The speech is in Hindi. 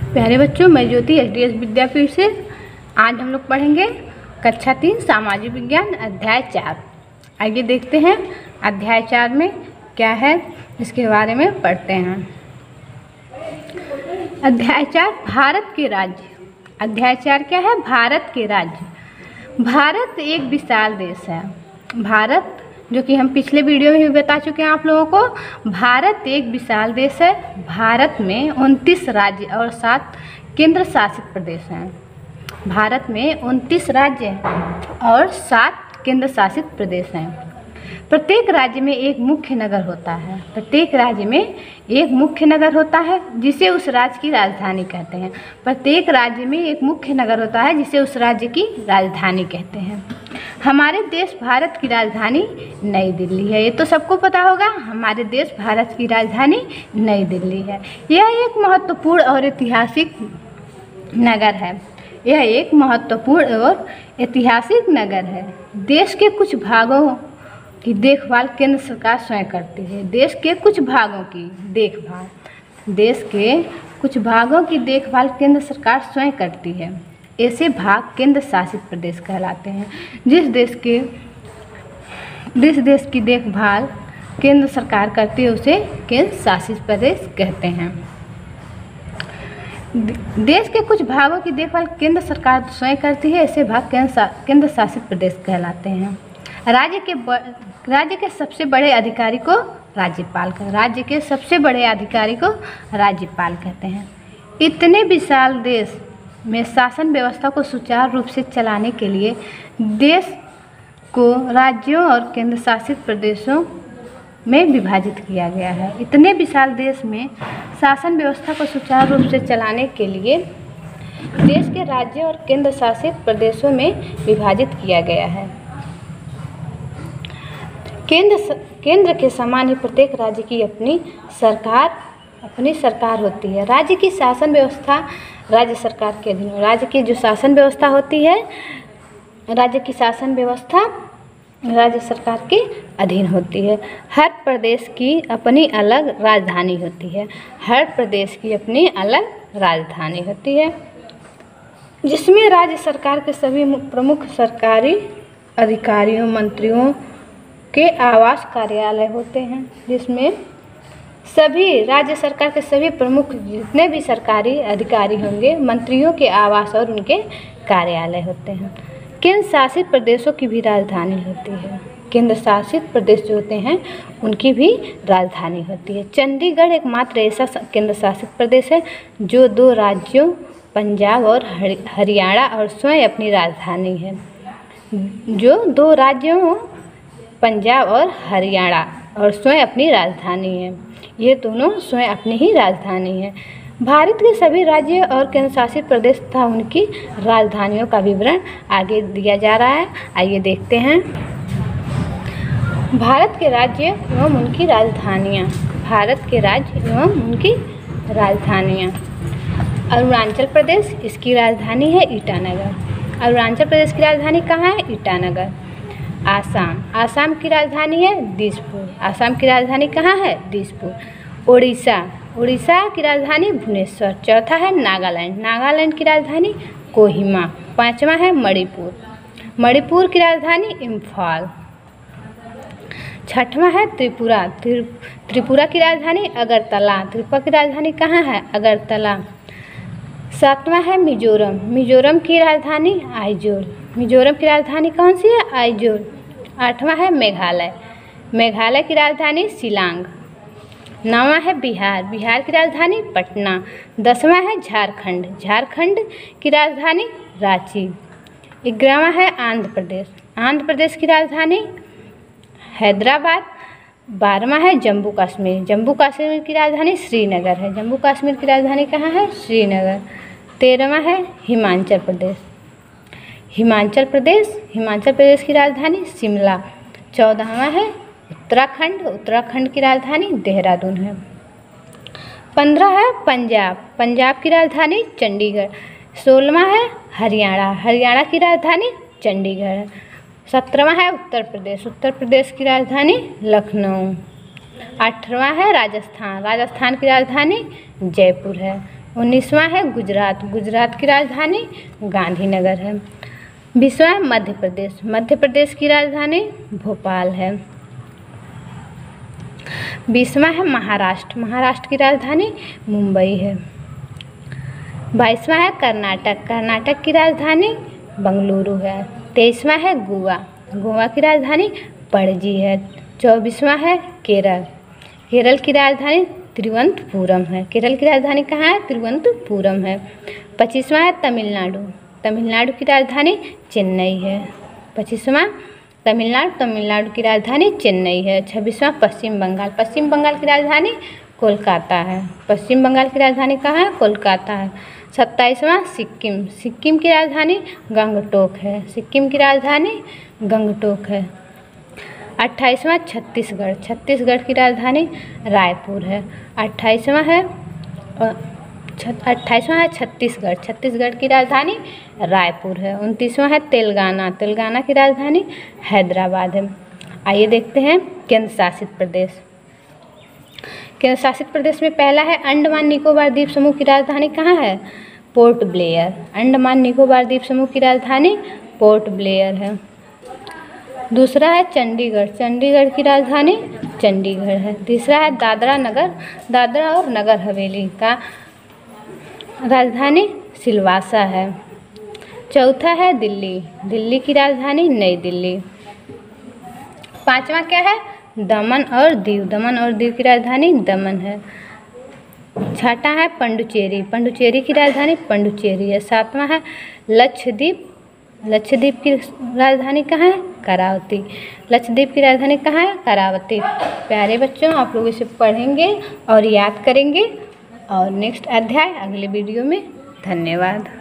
प्यारे बच्चों, मैं ज्योति एचडीएस विद्यापीठ से आज हम लोग पढ़ेंगे कक्षा 3 सामाजिक विज्ञान अध्याय 4। आइए देखते हैं अध्याय 4 में क्या है, इसके बारे में पढ़ते हैं। अध्याय 4 भारत के राज्य। अध्याय 4 क्या है? भारत के राज्य। भारत एक विशाल देश है। भारत, जो कि हम पिछले वीडियो में भी बता चुके हैं आप लोगों को, भारत एक विशाल देश है। भारत में 29 राज्य और 7 केंद्र शासित प्रदेश हैं। भारत में 29 राज्य और 7 केंद्र शासित प्रदेश हैं। प्रत्येक राज्य में एक मुख्य नगर होता है। प्रत्येक राज्य में एक मुख्य नगर होता है जिसे उस राज्य की राजधानी कहते हैं। प्रत्येक राज्य में एक मुख्य नगर होता है जिसे उस राज्य की राजधानी कहते हैं। हमारे देश भारत की राजधानी नई दिल्ली है। ये तो सबको पता होगा, हमारे देश भारत की राजधानी नई दिल्ली है। यह एक महत्वपूर्ण और ऐतिहासिक नगर है। यह एक महत्वपूर्ण और ऐतिहासिक नगर है। देश के कुछ भागों की देखभाल केंद्र सरकार स्वयं करती है। देश के कुछ भागों की देखभाल केंद्र सरकार स्वयं करती है। ऐसे भाग केंद्र शासित प्रदेश कहलाते हैं। जिस देश की देखभाल केंद्र सरकार करती है उसे केंद्र शासित प्रदेश कहते हैं। देश के कुछ भागों की देखभाल केंद्र सरकार स्वयं करती है। ऐसे भाग केंद्र शासित प्रदेश कहलाते हैं। राज्य के सबसे बड़े अधिकारी को राज्यपाल कहते हैं। इतने विशाल देश में शासन व्यवस्था को सुचारू रूप से चलाने के लिए देश को राज्यों और केंद्र शासित प्रदेशों में विभाजित किया गया है। इतने विशाल देश में शासन व्यवस्था को सुचारू रूप से चलाने के लिए देश के राज्यों और केंद्र शासित प्रदेशों में विभाजित किया गया है। केंद्र के समान ही प्रत्येक राज्य की अपनी सरकार होती है। राज्य की शासन व्यवस्था राज्य सरकार के अधीन। राज्य की जो शासन व्यवस्था होती है, राज्य की शासन व्यवस्था राज्य सरकार के अधीन होती है। हर प्रदेश की अपनी अलग राजधानी होती है। जिसमें राज्य सरकार के सभी प्रमुख सरकारी अधिकारियों, मंत्रियों के आवास कार्यालय होते हैं। जिसमें सभी राज्य सरकार के सभी प्रमुख जितने भी सरकारी अधिकारी होंगे, मंत्रियों के आवास और उनके कार्यालय होते हैं। केंद्र शासित प्रदेशों की भी राजधानी होती है। केंद्र शासित प्रदेश जो होते हैं उनकी भी राजधानी होती है। चंडीगढ़ एकमात्र ऐसा केंद्र शासित प्रदेश है जो 2 राज्यों पंजाब और हरियाणा और स्वयं अपनी राजधानी है। पंजाब और हरियाणा और स्वयं अपनी राजधानी है। ये दोनों स्वयं अपनी ही राजधानी है। भारत के सभी राज्य और केंद्र शासित प्रदेश तथा उनकी राजधानियों का विवरण आगे दिया जा रहा है। आइए देखते हैं। भारत के राज्य एवं उनकी राजधानियाँ। अरुणाचल प्रदेश, इसकी राजधानी है ईटानगर। अरुणाचल प्रदेश की राजधानी कहाँ है? ईटानगर। आसाम की राजधानी है दिसपुर। आसाम की राजधानी कहाँ है? दिसपुर। उड़ीसा की राजधानी भुवनेश्वर। चौथा है नागालैंड की राजधानी कोहिमा। 5वां है मणिपुर की राजधानी इम्फाल। 6वां है त्रिपुरा की राजधानी अगरतला। त्रिपुरा की राजधानी कहाँ है? अगरतला। 7वां है मिजोरम की राजधानी आइजोल। मिजोरम की राजधानी कौन सी है? आइजोल। 8वां है मेघालय की राजधानी शिलांग। 9वां है बिहार की राजधानी पटना। 10वां है झारखंड की राजधानी रांची। 11वां है आंध्र प्रदेश की राजधानी हैदराबाद। 12वां है जम्मू कश्मीर की राजधानी श्रीनगर है। जम्मू कश्मीर की राजधानी कहाँ है? श्रीनगर। 13वां है हिमाचल प्रदेश की राजधानी शिमला। 14वां है उत्तराखंड की राजधानी देहरादून है। 15 है पंजाब की राजधानी चंडीगढ़। 16वां है हरियाणा की राजधानी चंडीगढ़। 17वां है उत्तर प्रदेश की राजधानी लखनऊ। 18वां है राजस्थान की राजधानी जयपुर है। 19वां है गुजरात, गुजरात की राजधानी गांधीनगर है। 20वां है मध्य प्रदेश, मध्य प्रदेश की राजधानी भोपाल है। 20वां है महाराष्ट्र, महाराष्ट्र की राजधानी मुंबई है। 22वां है कर्नाटक, कर्नाटक की राजधानी बंगलुरु है। 23वां है गोवा, गोवा की राजधानी पणजी है। 24वां है केरल, केरल की राजधानी तिरुवनंतपुरम है। केरल की राजधानी कहाँ है? तिरुवनंतपुरम है। 25वां है तमिलनाडु, तमिलनाडु की राजधानी चेन्नई है। 25वां तमिलनाडु, तमिलनाडु की राजधानी चेन्नई है। 26वां पश्चिम बंगाल, पश्चिम बंगाल की राजधानी कोलकाता है। पश्चिम बंगाल की राजधानी कहाँ है? कोलकाता है। 27वां सिक्किम, सिक्किम की राजधानी गंगटोक है। सिक्किम की राजधानी गंगटोक है। 28वां छत्तीसगढ़, छत्तीसगढ़ की राजधानी रायपुर है। 28वां है छत्तीसगढ़, छत्तीसगढ़ की राजधानी रायपुर है। 29वां है तेलंगाना, तेलंगाना की राजधानी हैदराबाद है। आइए देखते हैं केंद्र शासित प्रदेश। केंद्र शासित प्रदेश में पहला है अंडमान निकोबार द्वीप समूह की राजधानी कहाँ है? Port Blair. अंडमान निकोबार द्वीप समूह की राजधानी पोर्ट ब्लेयर है। दूसरा है चंडीगढ़, चंडीगढ़ की राजधानी चंडीगढ़ है। तीसरा है दादरा और नगर हवेली का राजधानी सिलवासा है। चौथा है दिल्ली, दिल्ली की राजधानी नई दिल्ली। 5वां क्या है? दमन और दीव, दमन और दीव की राजधानी दमन है। 6वां है पंडुचेरी, पंडुचेरी की राजधानी पंडुचेरी है। 7वां है लक्षद्वीप, लक्षद्वीप की राजधानी कहाँ है? करावती। लक्षद्वीप की राजधानी कहाँ है? करावती। प्यारे बच्चों, आप लोग इसे पढ़ेंगे और याद करेंगे और नेक्स्ट अध्याय अगले वीडियो में। धन्यवाद।